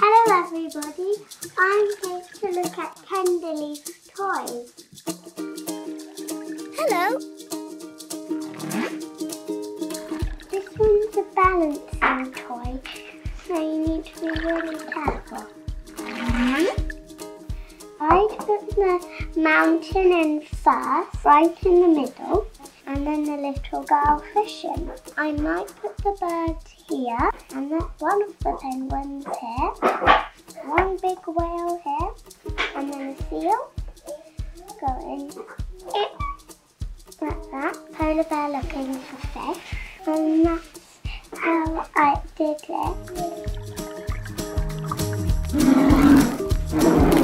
Hello everybody, I'm here to look at Tender Leaf Toys. Hello. This one's a balancing toy, so you need to be really careful. I put the mountain in first, right in the middle, and then the little girl fishing. I might put the birds here, and then one of the penguins here, one big whale here, and then a seal going like that. Polar bear looking for fish, and that's how I did it.